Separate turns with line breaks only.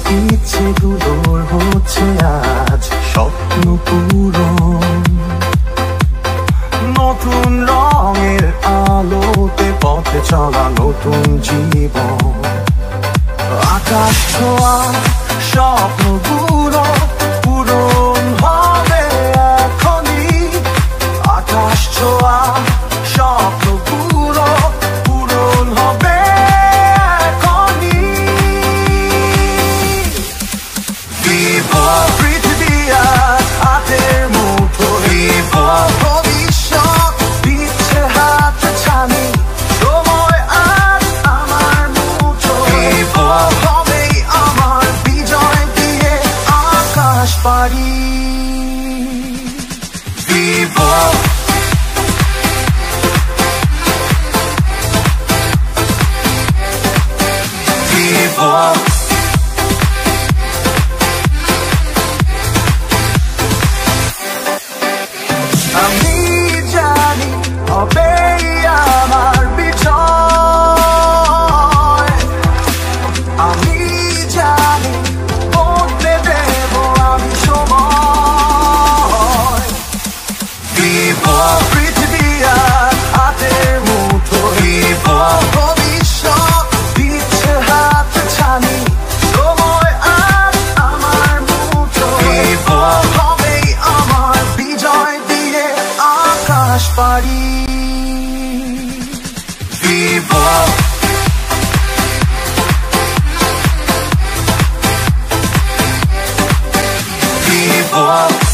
ইচ্ছেগুলোর হচ্ছে আজ স্বপ্ন পূরণ। নতুন রঙের আলোতে পথে চলা নতুন জীবন। আকাশ ছোঁয়া স্বপ্নগুলো পূরণ হবে এখনই। আকাশ ছোঁয়া স্বপ্নগুলো পূরণ হবে এখনই। Vivo পৃথিবী আজ হাতের মুঠোয়। Vivo ভবিষ্যৎ দিচ্ছে হাতে ছানি। সময় আজ আমার মুঠোয়। Vivo হবেই আমার বিজয় দিয়ে আকাশ পাড়ি। Vivo Vivo আমি জানি হবেই আমার বিজয়। আমি জানি বদলে দেব আমি সময়। Vivo পৃথিবী আজ হাতের মুঠোয়। Vivo ভবিষ্যৎ দিচ্ছে হাতে ছানি। সময় আজ আমার মুঠোয়। Vivo হবেই আমার বিজয় দিয়ে আকাশ পাড়ি। Vivo Vivo